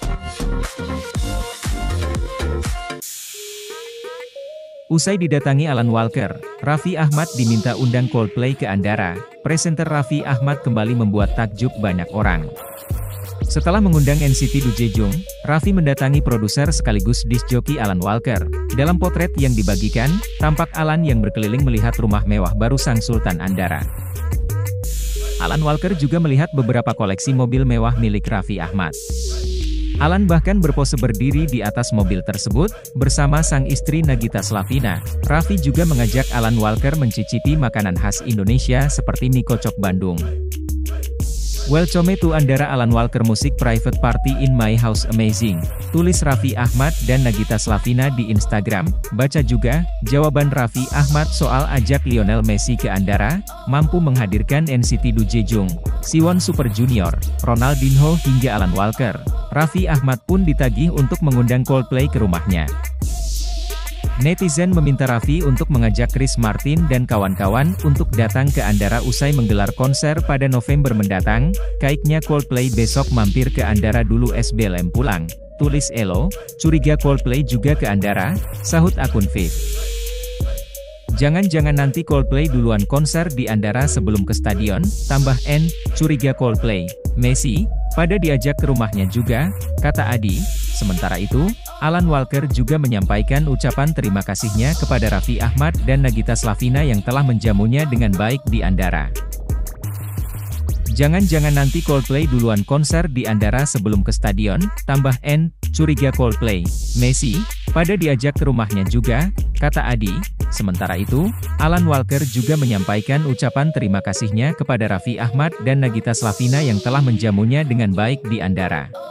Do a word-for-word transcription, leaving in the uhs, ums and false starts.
Usai didatangi Alan Walker, Raffi Ahmad diminta undang Coldplay ke Andara. Presenter Raffi Ahmad kembali membuat takjub banyak orang. Setelah mengundang N C T Du Jejung, Raffi mendatangi produser sekaligus disc joki Alan Walker. Dalam potret yang dibagikan, tampak Alan yang berkeliling melihat rumah mewah baru sang Sultan Andara. Alan Walker juga melihat beberapa koleksi mobil mewah milik Raffi Ahmad. Alan bahkan berpose berdiri di atas mobil tersebut, bersama sang istri Nagita Slavina. Raffi juga mengajak Alan Walker mencicipi makanan khas Indonesia seperti mie kocok Bandung. Welcome to Andara Alan Walker Music Private Party in My House Amazing, tulis Raffi Ahmad dan Nagita Slavina di Instagram. Baca juga, jawaban Raffi Ahmad soal ajak Lionel Messi ke Andara, mampu menghadirkan N C T Du Jejung, Siwon Super Junior, Ronaldinho hingga Alan Walker. Raffi Ahmad pun ditagih untuk mengundang Coldplay ke rumahnya. Netizen meminta Raffi untuk mengajak Chris Martin dan kawan-kawan untuk datang ke Andara usai menggelar konser pada November mendatang. Kaiknya Coldplay besok mampir ke Andara dulu S B Lem pulang, tulis Elo. Curiga Coldplay juga ke Andara, sahut akun Viv. Jangan-jangan nanti Coldplay duluan konser di Andara sebelum ke stadion, tambah N, curiga Coldplay. Messi, pada diajak ke rumahnya juga, kata Adi. Sementara itu, Alan Walker juga menyampaikan ucapan terima kasihnya kepada Raffi Ahmad dan Nagita Slavina yang telah menjamunya dengan baik di Andara. Jangan-jangan nanti Coldplay duluan konser di Andara sebelum ke stadion, tambah N, curiga Coldplay. Messi, pada diajak ke rumahnya juga, kata Adi. Sementara itu, Alan Walker juga menyampaikan ucapan terima kasihnya kepada Raffi Ahmad dan Nagita Slavina yang telah menjamunya dengan baik di Andara.